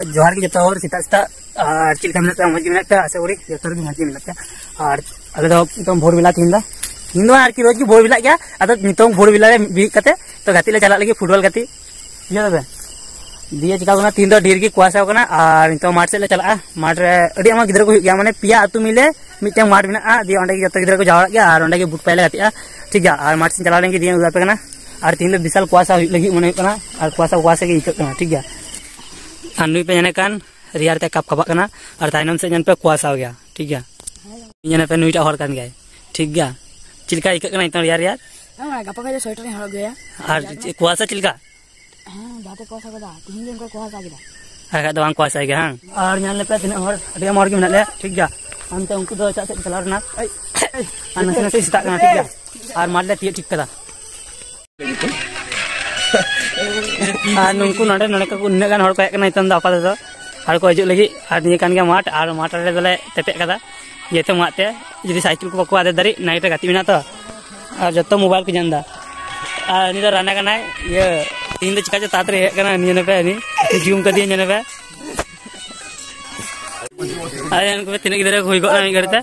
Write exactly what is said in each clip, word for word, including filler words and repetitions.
जोहार की जो सीता सीता चिल्का मेना मज मेना आशा करी जो मज मेना और अले दो भोर बेला तीन तीन दो रोज की भोर बेला गया अद नित भोर बेला बीज करते तो गाती चला लगे फुटबॉल गाती बुझे दिए चिका तीन दो ढेर की कुआसा और नित माठ से चला माठ गिद्रा को गया माने पिया आतु मिले मिट्टे माठ में दिए अंडे जो गिद्रा को जावड़ा गया और अंडे बुट पाइले गाती ठीक है और माठ से चला लेंगे दिए उदापे और तीन दो विशाल कुआसा लगे मन और कुआसा कुआसा के इकना ठीक है और नुई पे जाने कान रियार ते कप कपा और तायनम से जन पे कुआसा हो गया ठीक है जने पे नुईटा हर कान गया ठीक है चिल्का इकना इतना रियार रियार गपा का स्वेटर हर गया और कुआसा चिल्का हां दाते कुआसा गदा तीन दिन को कुआसा गदा आगा दवान कुआसा गया हां और जान ले पे तीन हर अडी मोर के मिनले ठीक है अंते उनको दो चाचा चला रना और नसे नसे सिता करना ठीक है और मारले ती ठीक कदा और नुनको नडे नडे को उन्ने गान हर को एकना इतन दा आपा दो और को हजू लगी और निये कान गया माठ और माठ रे दले तेपे कदा ये तो माते जदी साइकिल को बको आदे दारी नाइट गाती बिना तो और जतो मोबाइल को जानदा और नि दो राना कना ये तीन दो चिका तातरे हे कना नि ने पे नि जूम कर दिए ने पे अरे इनको तीन गिदरे होई गो ना करते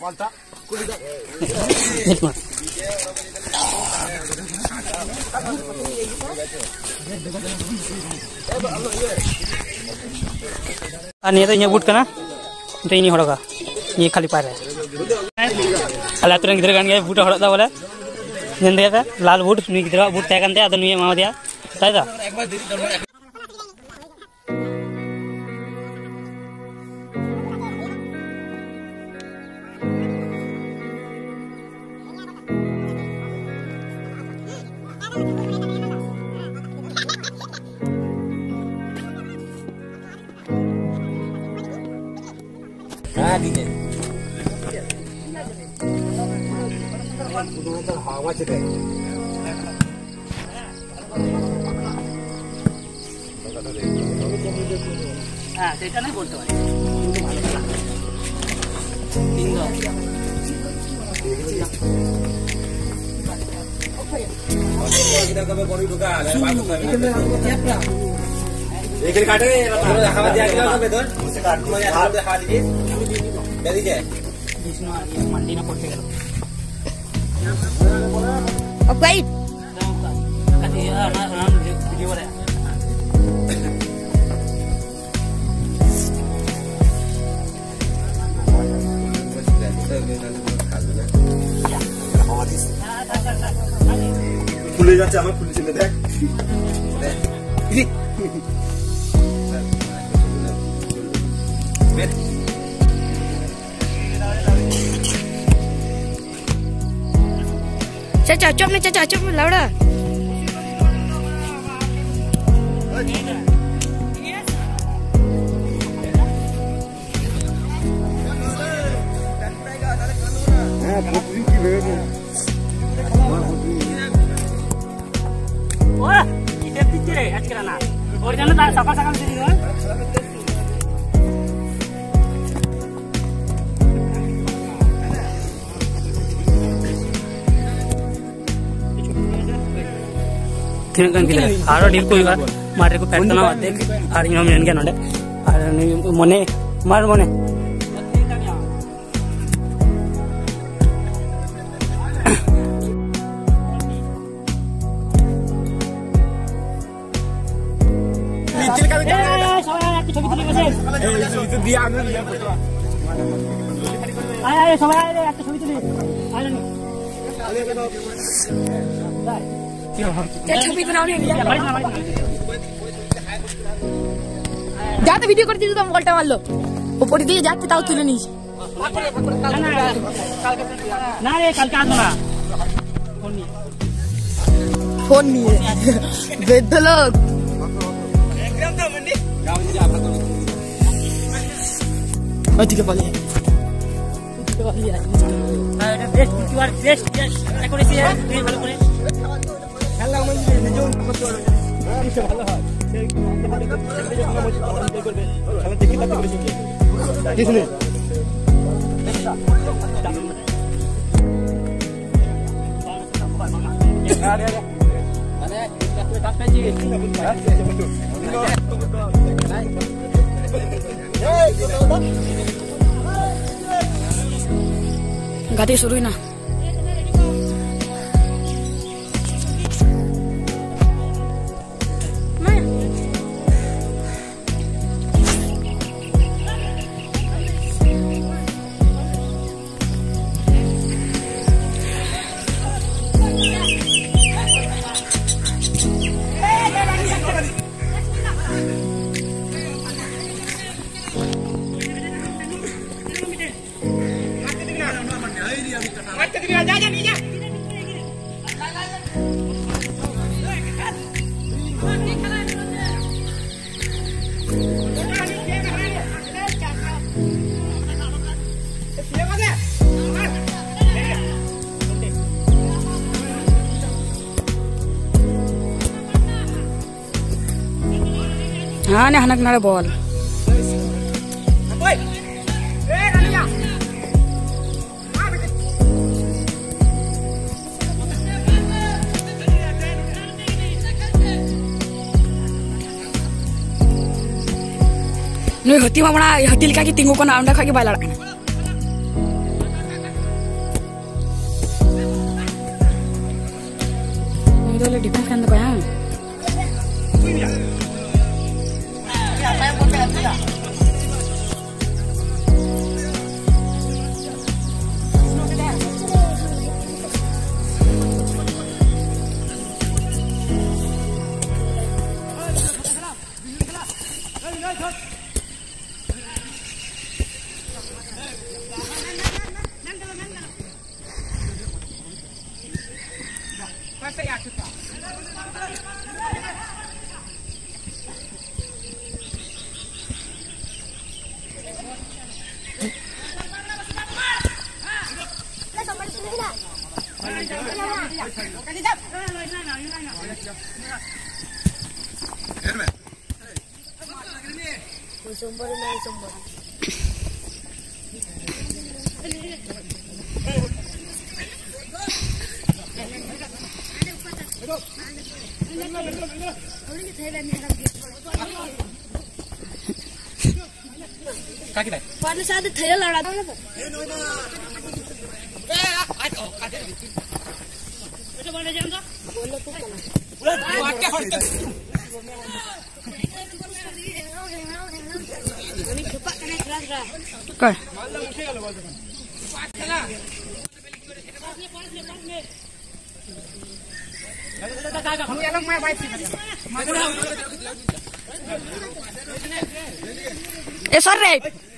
और ये तो ये बूट कना तो इनी हड़का ये खाली पारे अला तुरंत गिदरे गान गया बूट हड़दा बोले नंदे पे लाल बूट नी गिदरा बूट तय कानते अद नुई मा दिया ताई दा हां दीजिए हवा चले हां सेटा नहीं बोलते भाई तीन दो kita kebe bori duka ada bagus एक काटे हवा दिया गया कबे दोन उसे काट में हाथ दिखा दीजिए दे दीजिए जिसमें ये मंडी ना पड़ते गलो अब गई कति ना ना वीडियो वाला खुले जाते हमें पुलिस ने देख चाचा चुप ने चाचा चुप लौड़ा wah ini picture ya akhirnya और जाना था सका सका से दियो तीन गन किले आरो डील कोई बार मारे को पैट ना देख और इन में गया नडे और मने मार मने itu dia ambil dia putra ayo ayo সবাই আরে একটা ছবি তুলি আরে নি छवि बनाने जाते वीडियो करती तो मोबाइल मार लो ऊपर दिए जाते ताऊ तुले नहीं ना रे कल का ना फोन नहीं है बेदलो एकदम तो मंडी गांव से आपका तो ठीक है पाले আরে best QR best best accuracy है ये ভালো করে খেলা মানে নিজেও করতে পারবে কিছু ভালো হয় সেই করবে আমি দেখি তাতে করে শিখি কিছু নেই আরে আরে মানে কাজ কাজ Gati suruh na. हाँ ने हनक नारे बॉल नुई हती मा बड़ा हती लिखा की तिंगु को ना अंडा खा के बाय लड़ा कना नुई दोले डिफेंस करने को यहाँ Pada saat itu saya lari dong. Kau. Eh sorry.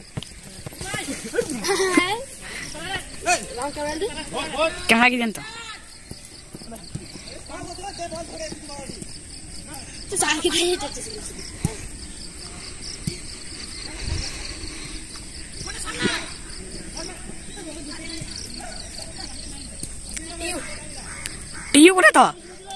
Kang lagi dentro. Itu sakit aja. Iyo udah toh.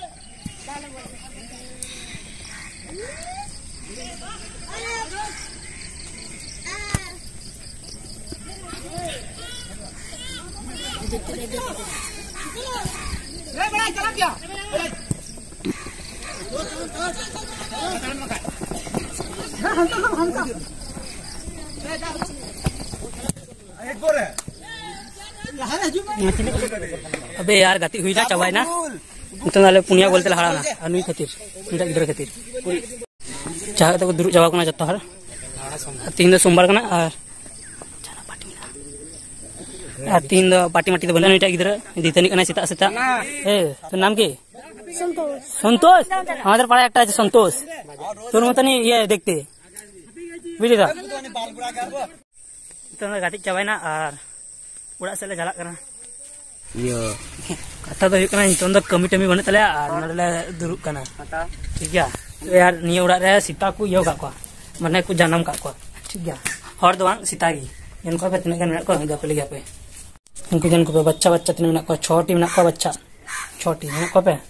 अबे यार गति हुई ना चबाई ना तो नाले पुनिया बोलते हड़ा ना अनुई खातिर उनका गिदर खातिर चाहे तो दुरुक चबा कना जत्ता हर तीन दो सोमवार कना और आ तीन दो पार्टी माटी तो बना नुईटा गिदर दितनी कना सेता सेता ए तो नाम की संतोष संतोष हमारे पाड़ा एकटा संतोष तोर मतनी ये देखते बुझली दा तो गति चबाई ना और उड़ा से ले चला करना यो कथा तो हुकना नितों दो कमी टमी बने तले और नडले दुरुक कना ठीक है यार निया उड़ा रे सीता को यो का को माने को जन्म का को ठीक है हर दोवां सीता गी इनको पे तने कन को गपले गपे उनके जन को पे बच्चा बच्चा तने में को छोटी में को बच्चा छोटी में को पे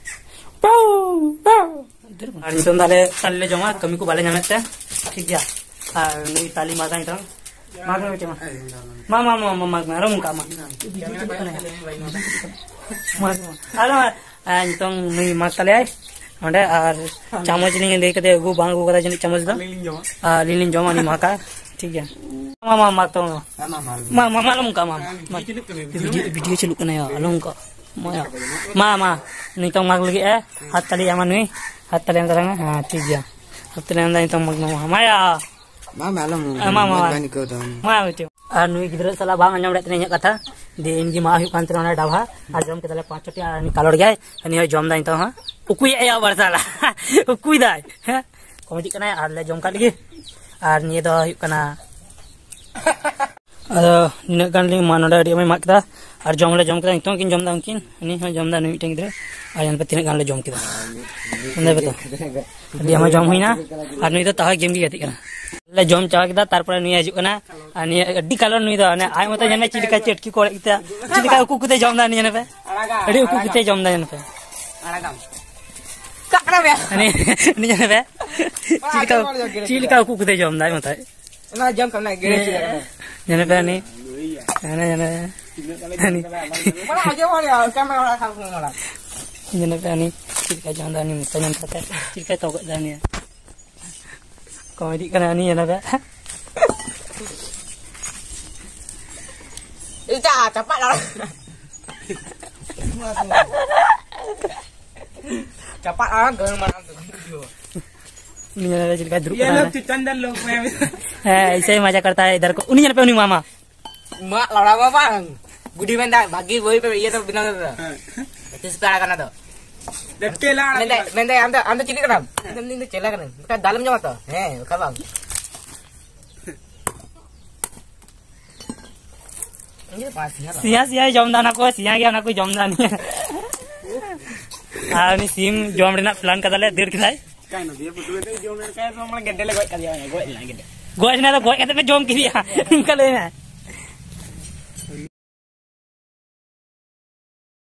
और नितों दाले ताले जमा कमी को बाले जामेते ठीक है और नई ताली माता इतन माग में बेटे मा मा मा मा माग में रम का मा माग आलो नितों नई माग ताले आई ओंडे और चामच लिंग दे कते गु बांग गु कदा जनी चामच दा लिलिन जमा नि माका ठीक है। Mama mak tau ma ma malam ka mama video video celuk kena ya alung ka ma ya mama ni tong mak lagi eh hat tali aman ni hat tali yang terang ha ठीक ya hat tali yang tong mak ma ya ma malam mama gani ko dam ma betul anu gidra sala bang anjam dak tanya kata de inji ma hu kan terana dabha ajam kita le पांच छटी ani kalor gay ani jom da intong ha ukui ya barsala ukui dai ha komedi kana ar le jom ka lagi ar ni do hu kana ada nina kan li manoda dia mai makda ar jom le jom kita intong kin jom da kin ani ha jom da nu iteng gidra ayan patina kan le jom kita anda betul dia ma jom huina ar nu itu tah game gi gati kana le jom chawa kita tarpore nu haju kana ani addi kalor nu do ane ai mata jane chilika chetki kore kita chilika uku kute jom da ni jane pe adi uku kute jom da jane pe aragam kakra be ani ni jane pe chilika chilika uku kute jom da mata na jam kam na gere jane pe ani jane jane ani mana aja wala kamera kham ngala jane pe ani chilika jom da ni mata jane pe chilika togok da ni komedi kana ni jane pe Ita cepat lah. Cepat lah gang mana tu. ini jane pe chilika druk ये kana लोग चंदन लोग में है ऐसे ही मजा करता है इधर को उन्हीं जने पे उन्हीं मामा mak lora apa gudi menda bagi boy pe iya tu bina tu itu separa kan tu Detela. menda menda anda anda cilik kan anda ini cela kan kita dalam jam tu eh kabang ini pasti lah Siya Siya Jamdan को सिया गया ना कोई Jamdan ah ini sim jom rena plan kata le dir kita Kan dia betul betul jom kan sama gede le goi kali ya goi lah gede. gua ini ada gua kata pe jom kiri ya kali na